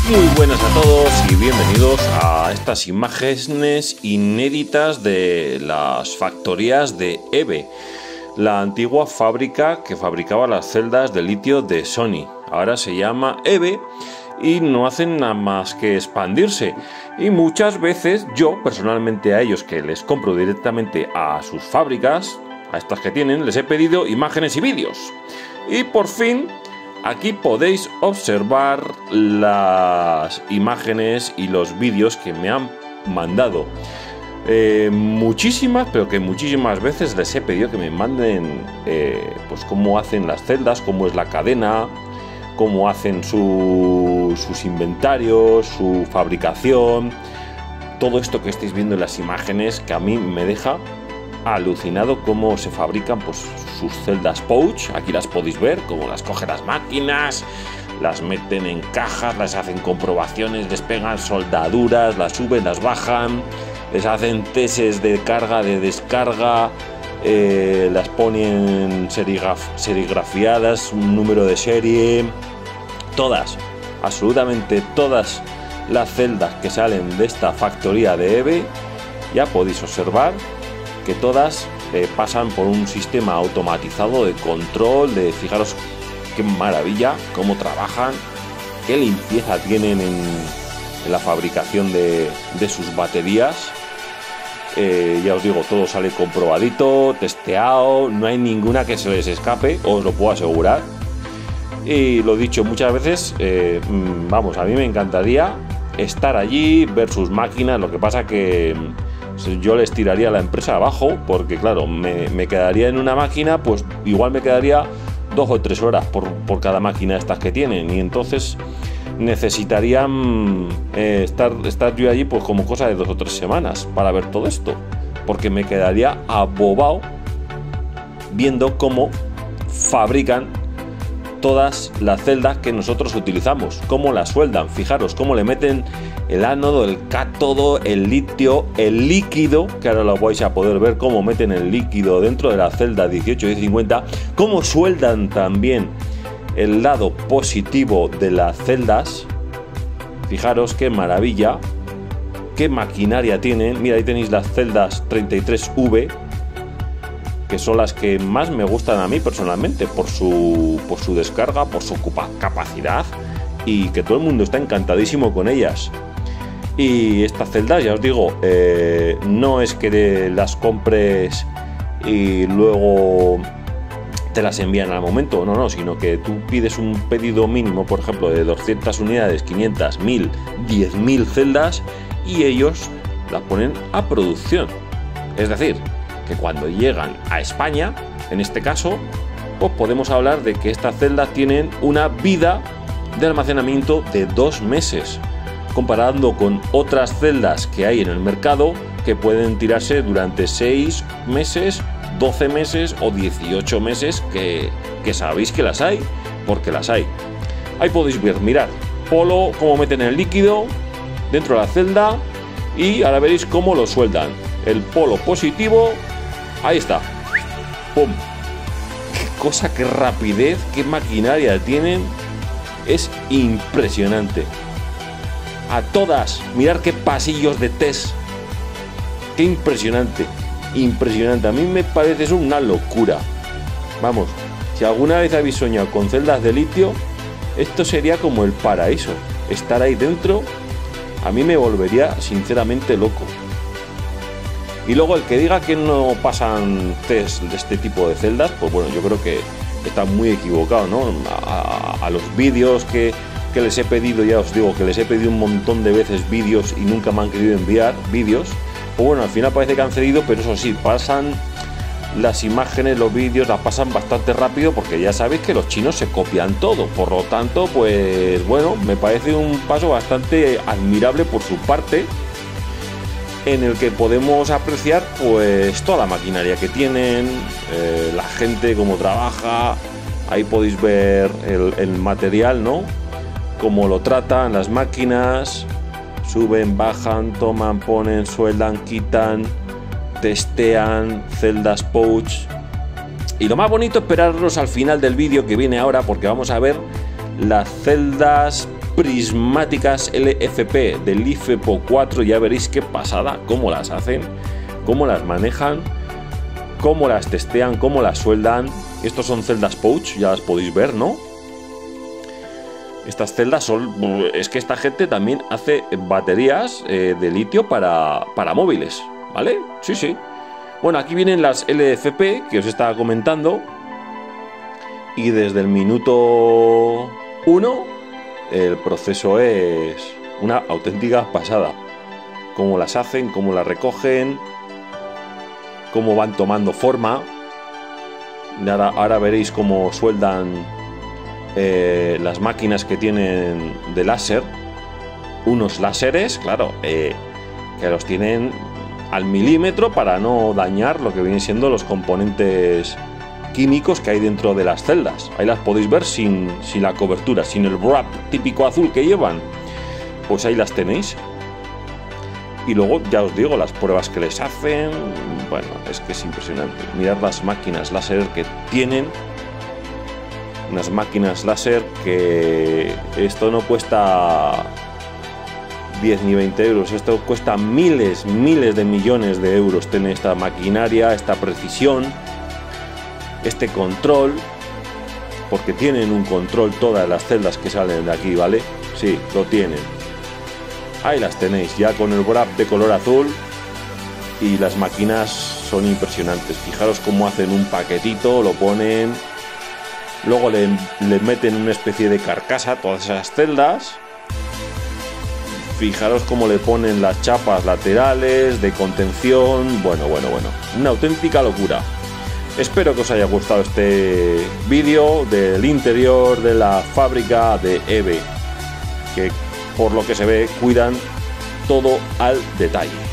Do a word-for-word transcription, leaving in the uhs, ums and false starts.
Muy buenas a todos y bienvenidos a estas imágenes inéditas de las factorías de EVE, la antigua fábrica que fabricaba las celdas de litio de Sony. Ahora se llama EVE y no hacen nada más que expandirse. Y muchas veces yo personalmente a ellos, que les compro directamente a sus fábricas, a estas que tienen, les he pedido imágenes y vídeos. Y por fin aquí podéis observar las imágenes y los vídeos que me han mandado. Eh, muchísimas, pero que muchísimas veces les he pedido que me manden eh, pues cómo hacen las celdas, cómo es la cadena, cómo hacen su, sus inventarios, su fabricación. Todo esto que estáis viendo en las imágenes, que a mí me deja alucinado cómo se fabrican pues sus celdas pouch. Aquí las podéis ver, cómo las cogen las máquinas, las meten en cajas, las hacen comprobaciones, les pegan soldaduras, las suben, las bajan, les hacen testes de carga, de descarga, eh, las ponen serigraf serigrafiadas, un número de serie. Todas, absolutamente todas las celdas que salen de esta factoría de EVE, ya podéis observar que todas eh, pasan por un sistema automatizado de control, de fijaros qué maravilla, cómo trabajan, qué limpieza tienen en, en la fabricación de, de sus baterías. Eh, ya os digo, todo sale comprobadito, testeado, no hay ninguna que se les escape, os lo puedo asegurar. Y lo dicho muchas veces, eh, vamos, a mí me encantaría estar allí, ver sus máquinas. Lo que pasa que yo les tiraría la empresa abajo, porque claro, me, me quedaría en una máquina, pues igual me quedaría dos o tres horas por, por cada máquina estas que tienen, y entonces necesitarían eh, estar, estar yo allí pues como cosa de dos o tres semanas para ver todo esto, porque me quedaría abobado viendo cómo fabrican todas las celdas que nosotros utilizamos, cómo las sueldan. Fijaros cómo le meten el ánodo, el cátodo, el litio, el líquido, que ahora lo vais a poder ver cómo meten el líquido dentro de la celda dieciocho diez cincuenta, cómo sueldan también el lado positivo de las celdas. Fijaros qué maravilla, qué maquinaria tienen. Mira, ahí tenéis las celdas treinta y tres V, que son las que más me gustan a mí personalmente, por su, por su descarga, por su capacidad, y que todo el mundo está encantadísimo con ellas. Y estas celdas, ya os digo, eh, no es que las compres y luego te las envían al momento, no, no, sino que tú pides un pedido mínimo, por ejemplo, de doscientas unidades, quinientas, mil, diez mil celdas, y ellos las ponen a producción. Es decir, que cuando llegan a España, en este caso, pues podemos hablar de que estas celdas tienen una vida de almacenamiento de dos meses, comparando con otras celdas que hay en el mercado que pueden tirarse durante seis meses, doce meses o dieciocho meses, que, que sabéis que las hay, porque las hay. Ahí podéis ver, mirad, polo, cómo meten el líquido dentro de la celda, y ahora veréis cómo lo sueldan. El polo positivo, ahí está, ¡pum! Qué cosa, qué rapidez, qué maquinaria tienen, es impresionante. A todas, mirad qué pasillos de test, qué impresionante, impresionante. A mí me parece eso una locura. Vamos, si alguna vez habéis soñado con celdas de litio, esto sería como el paraíso. Estar ahí dentro, a mí me volvería sinceramente loco. Y luego el que diga que no pasan test de este tipo de celdas, pues bueno, yo creo que está muy equivocado, ¿no? A, a, a los vídeos que, que les he pedido, ya os digo que les he pedido un montón de veces vídeos y nunca me han querido enviar vídeos. Pues bueno, al final parece que han cedido, pero eso sí, pasan las imágenes, los vídeos, las pasan bastante rápido, porque ya sabéis que los chinos se copian todo. Por lo tanto, pues bueno, me parece un paso bastante admirable por su parte, en el que podemos apreciar pues toda la maquinaria que tienen, eh, la gente cómo trabaja. Ahí podéis ver el, el material, ¿no? Cómo lo tratan, las máquinas, suben, bajan, toman, ponen, sueldan, quitan, testean, celdas pouch. Y lo más bonito, esperarnos al final del vídeo que viene ahora, porque vamos a ver las celdas prismáticas L F P del I F E P O cuatro. Ya veréis qué pasada, cómo las hacen, cómo las manejan, cómo las testean, cómo las sueldan. Estos son celdas pouch, ya las podéis ver, ¿no? Estas celdas son... Es que esta gente también hace baterías eh, de litio para, para móviles, ¿vale? Sí, sí. Bueno, aquí vienen las L F P que os estaba comentando. Y desde el minuto uno el proceso es una auténtica pasada. Cómo las hacen, cómo las recogen, cómo van tomando forma. Ahora, ahora veréis cómo sueldan eh, las máquinas que tienen de láser. Unos láseres, claro, eh, que los tienen al milímetro para no dañar lo que vienen siendo los componentes químicos que hay dentro de las celdas. Ahí las podéis ver sin, sin la cobertura, sin el wrap típico azul que llevan. Pues ahí las tenéis. Y luego, ya os digo, las pruebas que les hacen, bueno, es que es impresionante. Mirad las máquinas láser que tienen. Unas máquinas láser que esto no cuesta diez ni veinte euros, esto cuesta miles, miles de millones de euros. Tiene esta maquinaria, esta precisión, este control, porque tienen un control todas las celdas que salen de aquí, ¿vale? Sí, lo tienen. Ahí las tenéis, ya con el wrap de color azul, y las máquinas son impresionantes. Fijaros cómo hacen un paquetito, lo ponen, luego le, le meten una especie de carcasa a todas esas celdas. Fijaros cómo le ponen las chapas laterales de contención. Bueno, bueno, bueno, una auténtica locura. Espero que os haya gustado este vídeo del interior de la fábrica de E V E, que por lo que se ve cuidan todo al detalle.